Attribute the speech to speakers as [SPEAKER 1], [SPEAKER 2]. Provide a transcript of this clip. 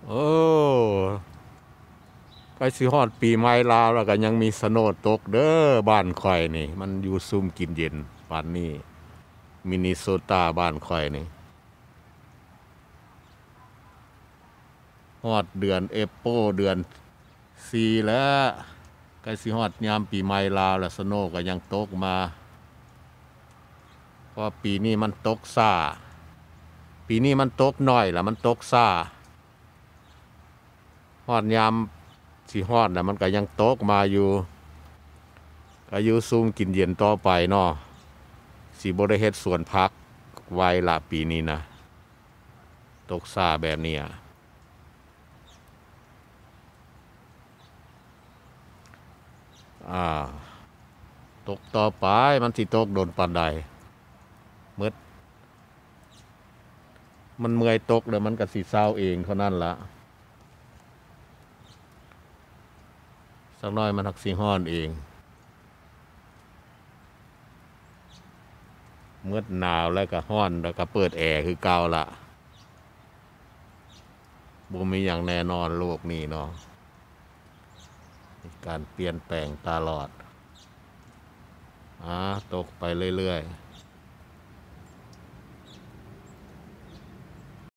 [SPEAKER 1] โอ้ใกล้สิฮอดปีใหม่ลาวแล้วก็ยังมีสโนว์ตกเด้อบ้านข่อยนี่มันอยู่ซุ่มกินเย็นปานนี้มินนิโซตาบ้านข่อยนี่ฮอดเดือนเอโปเดือน4แล้วใกล้สิฮอดยามปีใหม่ลาวแล้วสโนว์ก็ยังตกมาเพราะปีนี้มันตกซ่าปีนี้มันตกน้อยแล้วมันตกซ่าฮอดยามสิฮอดแล้วมันก็ยังตกมาอยู่ก็อยู่ซุ่มกินเย็นต่อไปเนาะสิบ่ได้เฮ็ดสวนผักไว้ละปีนี้นะตกซ่าแบบนี้ตกต่อไปมันสิตกโดนปานใดมืดมันเมื่อยตกแล้วมันก็สิเศร้าเองเท่านั้นละสักหน้อยมันหักสิฮ้อนเองมืดหนาวแล้วก็ฮ้อนแล้วก็เปิดแอร์คือเก่าละบ่มีอย่างแน่นอนโลกนี้เนาะการเปลี่ยนแปลงตลอดตกไปเรื่อยๆ